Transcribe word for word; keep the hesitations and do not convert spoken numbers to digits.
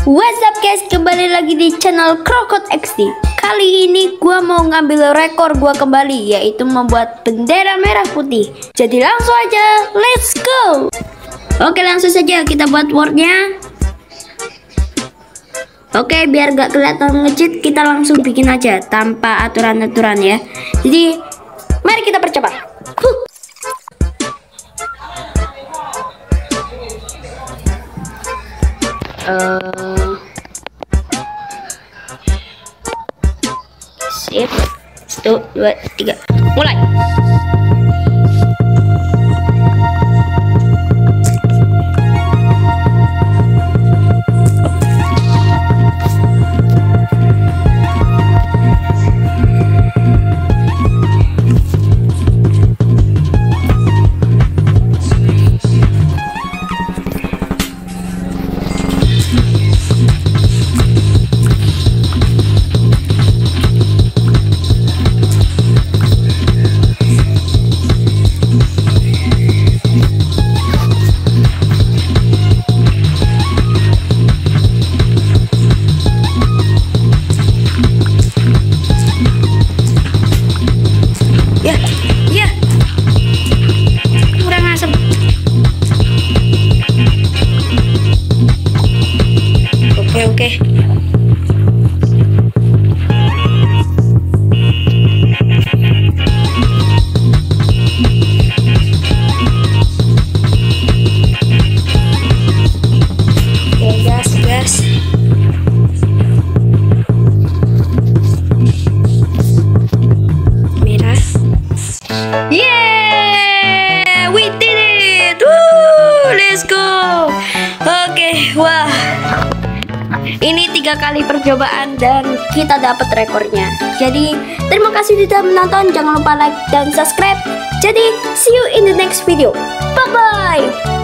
What's up guys, kembali lagi di channel Crocod X D. Kali ini gua mau ngambil rekor gua kembali, yaitu membuat bendera merah putih. Jadi langsung aja, let's go. Oke, langsung saja kita buat wordnya. Oke, biar gak kelihatan nge-cheat, kita langsung bikin aja tanpa aturan-aturan ya. Jadi mari kita percepat. Huh. Uh, sip, satu, dua, tiga, mulai. Ya, ya, kurang asem. Oke, oke. Oke, gas, gas. Yeah, we did it. Woo, let's go. Oke, okay, wah. Ini tiga kali percobaan dan kita dapat rekornya. Jadi, terima kasih sudah menonton. Jangan lupa like dan subscribe. Jadi, see you in the next video. Bye bye.